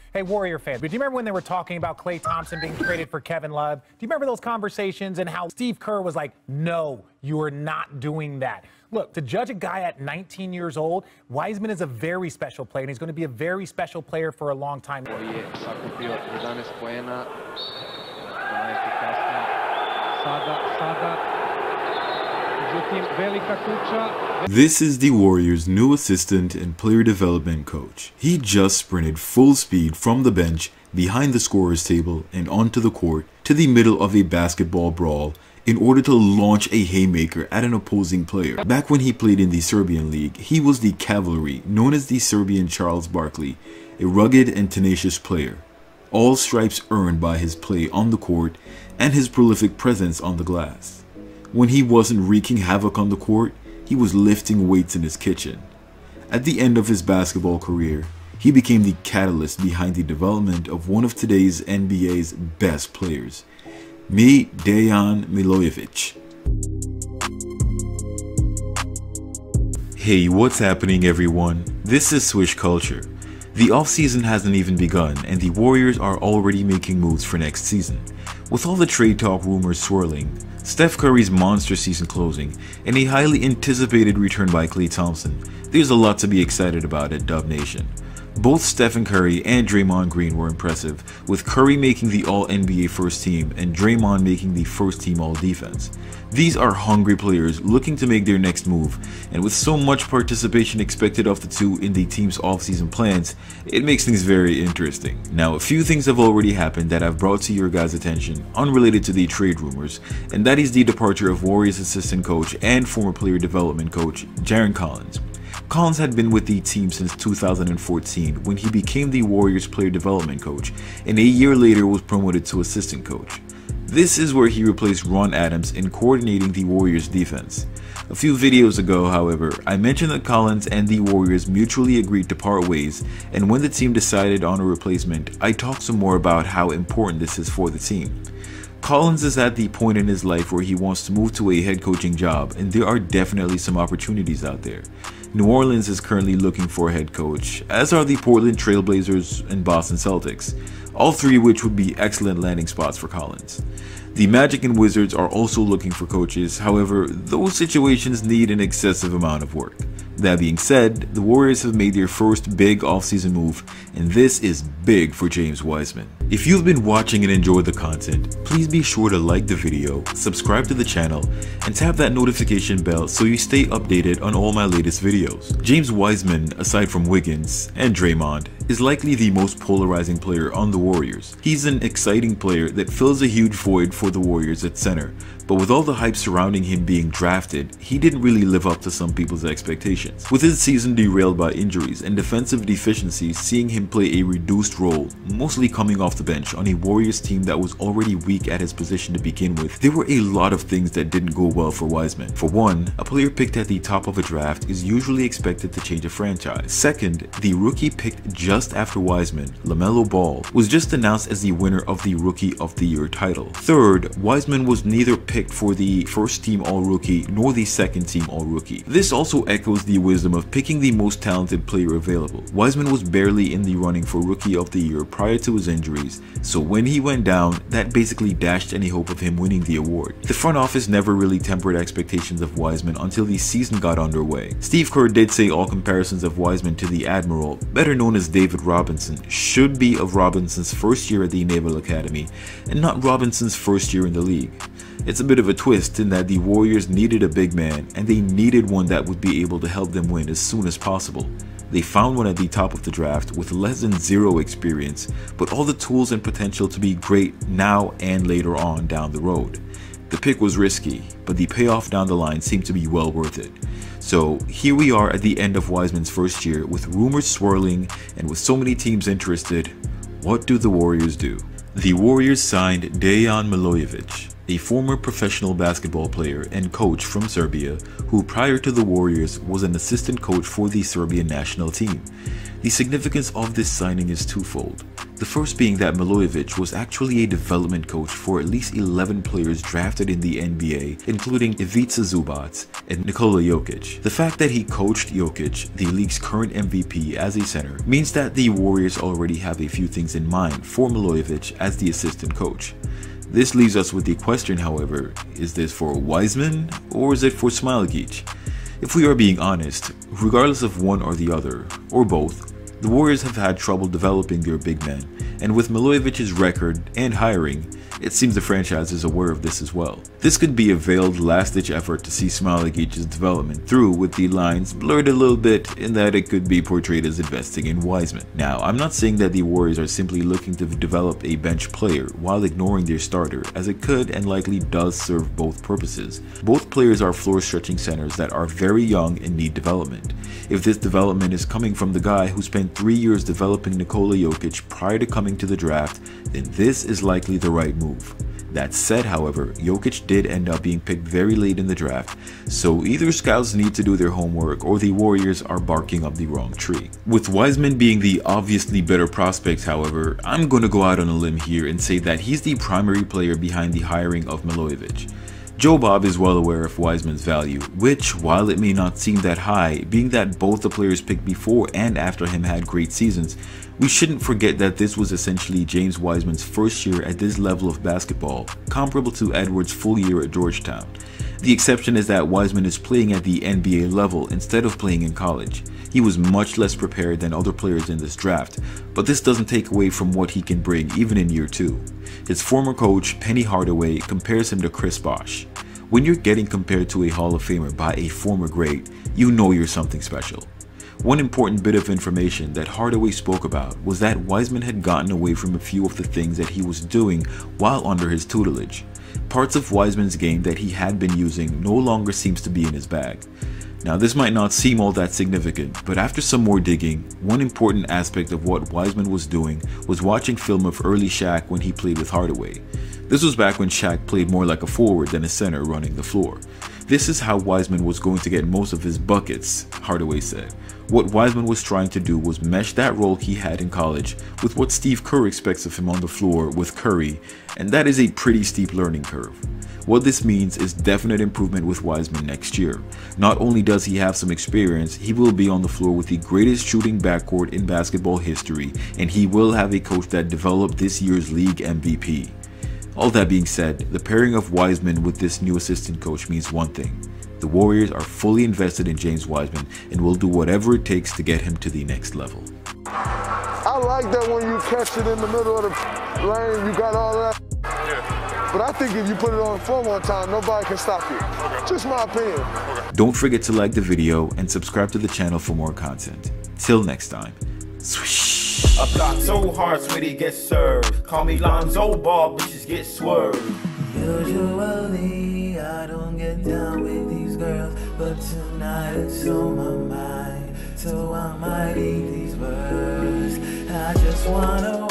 Hey, Warrior fans, do you remember when they were talking about Klay Thompson being traded for Kevin Love? Do you remember those conversations and how Steve Kerr was like, no, you are not doing that? Look, to judge a guy at 19 years old, Wiseman is a very special player, and he's going to be a very special player for a long time. This is the Warriors' new assistant and player development coach. He just sprinted full speed from the bench, behind the scorer's table, and onto the court to the middle of a basketball brawl in order to launch a haymaker at an opposing player. Back when he played in the Serbian league, he was the cavalry, known as the Serbian Charles Barkley, a rugged and tenacious player. All stripes earned by his play on the court and his prolific presence on the glass. When he wasn't wreaking havoc on the court, he was lifting weights in his kitchen. At the end of his basketball career, he became the catalyst behind the development of one of today's NBA's best players. Meet Dejan Milojevic. Hey, what's happening everyone? This is Swish Culture. The offseason hasn't even begun and the Warriors are already making moves for next season. With all the trade talk rumors swirling, Steph Curry's monster season closing, and a highly anticipated return by Klay Thompson, there's a lot to be excited about at Dub Nation. Both Stephen Curry and Draymond Green were impressive, with Curry making the All-NBA first team and Draymond making the first team All-Defense. These are hungry players looking to make their next move, and with so much participation expected of the two in the team's off-season plans, it makes things very interesting. Now, a few things have already happened that I've brought to your guys' attention, unrelated to the trade rumors, and that is the departure of Warriors assistant coach and former player development coach, Jarron Collins. Collins had been with the team since 2014 when he became the Warriors player development coach, and a year later was promoted to assistant coach. This is where he replaced Ron Adams in coordinating the Warriors defense. A few videos ago, however, I mentioned that Collins and the Warriors mutually agreed to part ways, and when the team decided on a replacement, I talked some more about how important this is for the team. Collins is at the point in his life where he wants to move to a head coaching job, and there are definitely some opportunities out there. New Orleans is currently looking for a head coach, as are the Portland Trail Blazers and Boston Celtics, all three which would be excellent landing spots for Collins. The Magic and Wizards are also looking for coaches, however, those situations need an excessive amount of work. That being said, the Warriors have made their first big offseason move, and this is big for James Wiseman. If you've been watching and enjoyed the content, please be sure to like the video, subscribe to the channel, and tap that notification bell so you stay updated on all my latest videos. James Wiseman, aside from Wiggins and Draymond, is likely the most polarizing player on the Warriors. He's an exciting player that fills a huge void for the Warriors at center, but with all the hype surrounding him being drafted, he didn't really live up to some people's expectations. With his season derailed by injuries and defensive deficiencies seeing him play a reduced role, mostly coming off the bench on a Warriors team that was already weak at his position to begin with, there were a lot of things that didn't go well for Wiseman. For one, a player picked at the top of a draft is usually expected to change a franchise. Second, the rookie picked just after Wiseman, LaMelo Ball, was just announced as the winner of the Rookie of the Year title. Third, Wiseman was neither picked for the first team All-Rookie nor the second team All-Rookie. This also echoes the wisdom of picking the most talented player available. Wiseman was barely in the running for Rookie of the Year prior to his injuries, so when he went down, that basically dashed any hope of him winning the award. The front office never really tempered expectations of Wiseman until the season got underway. Steve Kerr did say all comparisons of Wiseman to the Admiral, better known as David Robinson, should be of Robinson's first year at the Naval Academy and not Robinson's first year in the league. It's a bit of a twist in that the Warriors needed a big man, and they needed one that would be able to help them win as soon as possible. They found one at the top of the draft with less than zero experience, but all the tools and potential to be great now and later on down the road. The pick was risky, but the payoff down the line seemed to be well worth it. So here we are at the end of Wiseman's first year with rumors swirling and with so many teams interested. What do the Warriors do? The Warriors signed Dejan Milojevic, a former professional basketball player and coach from Serbia who prior to the Warriors was an assistant coach for the Serbian national team. The significance of this signing is twofold. The first being that Milojevic was actually a development coach for at least 11 players drafted in the NBA, including Ivica Zubac and Nikola Jokic. The fact that he coached Jokic, the league's current MVP, as a center means that the Warriors already have a few things in mind for Milojevic as the assistant coach. This leaves us with the question, however, is this for Wiseman or is it for Smailagic? If we are being honest, regardless of one or the other, or both, the Warriors have had trouble developing their big men, and with Milojevic's record and hiring, it seems the franchise is aware of this as well. This could be a veiled last-ditch effort to see Smailagic's development through, with the lines blurred a little bit in that it could be portrayed as investing in Wiseman. Now, I'm not saying that the Warriors are simply looking to develop a bench player while ignoring their starter, as it could and likely does serve both purposes. Both players are floor-stretching centers that are very young and need development. If this development is coming from the guy who spent 3 years developing Nikola Jokic prior to coming to the draft, then this is likely the right move. That said, however, Jokic did end up being picked very late in the draft, so either scouts need to do their homework or the Warriors are barking up the wrong tree. With Wiseman being the obviously better prospect, however, I'm going to go out on a limb here and say that he's the primary player behind the hiring of Milojevic. Joe Bob is well aware of Wiseman's value, which, while it may not seem that high, being that both the players picked before and after him had great seasons, we shouldn't forget that this was essentially James Wiseman's first year at this level of basketball, comparable to Edwards' full year at Georgetown. The exception is that Wiseman is playing at the NBA level instead of playing in college. He was much less prepared than other players in this draft, but this doesn't take away from what he can bring even in year 2. His former coach, Penny Hardaway, compares him to Chris Bosh. When you're getting compared to a Hall of Famer by a former great, you know you're something special. One important bit of information that Hardaway spoke about was that Wiseman had gotten away from a few of the things that he was doing while under his tutelage. Parts of Wiseman's game that he had been using no longer seems to be in his bag. Now, this might not seem all that significant, but after some more digging, one important aspect of what Wiseman was doing was watching film of early Shaq when he played with Hardaway. This was back when Shaq played more like a forward than a center running the floor. This is how Wiseman was going to get most of his buckets, Hardaway said. What Wiseman was trying to do was mesh that role he had in college with what Steve Kerr expects of him on the floor with Curry, and that is a pretty steep learning curve. What this means is definite improvement with Wiseman next year. Not only does he have some experience, he will be on the floor with the greatest shooting backcourt in basketball history, and he will have a coach that developed this year's league MVP. All that being said, the pairing of Wiseman with this new assistant coach means one thing. The Warriors are fully invested in James Wiseman and will do whatever it takes to get him to the next level. I like that when you catch it in the middle of the lane, you got all that. Yeah. But I think if you put it on the floor one time, nobody can stop you. Okay. Just my opinion. Okay. Don't forget to like the video and subscribe to the channel for more content. Till next time. Swish. A block so hard, sweetie get served. Call me Lonzo Ball, bitches get swerved. Usually I don't get down with these girls, but tonight it's on my mind, so I might eat these words. I just wanna